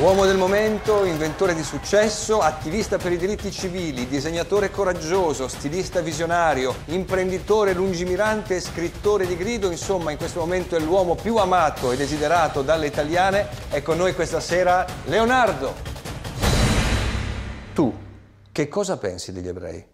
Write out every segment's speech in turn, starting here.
Uomo del momento, inventore di successo, attivista per i diritti civili, disegnatore coraggioso, stilista visionario, imprenditore lungimirante e scrittore di grido, insomma in questo momento è l'uomo più amato e desiderato dalle italiane. È con noi questa sera Leonardo. Tu, che cosa pensi degli ebrei?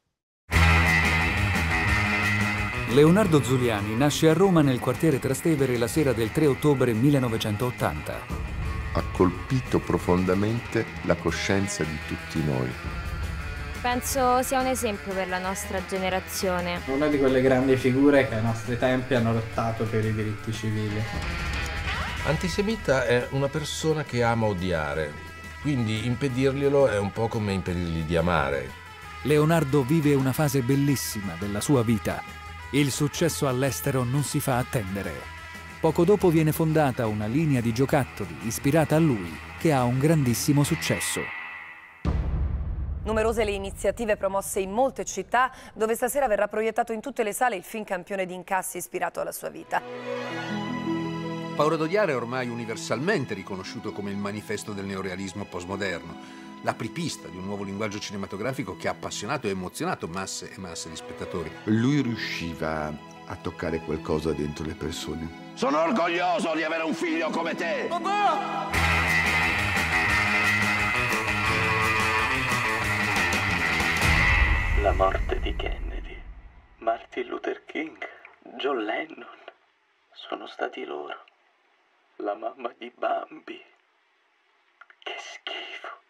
Leonardo Zuliani nasce a Roma nel quartiere Trastevere la sera del 3 ottobre 1980. Ha colpito profondamente la coscienza di tutti noi. Penso sia un esempio per la nostra generazione. Una di quelle grandi figure che ai nostri tempi hanno lottato per i diritti civili. Antisemita è una persona che ama odiare, quindi impedirglielo è un po' come impedirgli di amare. Leonardo vive una fase bellissima della sua vita. Il successo all'estero non si fa attendere. Poco dopo viene fondata una linea di giocattoli ispirata a lui, che ha un grandissimo successo. Numerose le iniziative promosse in molte città, dove stasera verrà proiettato in tutte le sale il film campione di incassi ispirato alla sua vita. Paura d'odiare è ormai universalmente riconosciuto come il manifesto del neorealismo postmoderno, l'apripista di un nuovo linguaggio cinematografico che ha appassionato e emozionato masse e masse di spettatori. Lui riusciva a toccare qualcosa dentro le persone. Sono orgoglioso di avere un figlio come te! Papà! La morte di Kennedy, Martin Luther King, John Lennon, sono stati loro. La mamma di Bambi. Che schifo.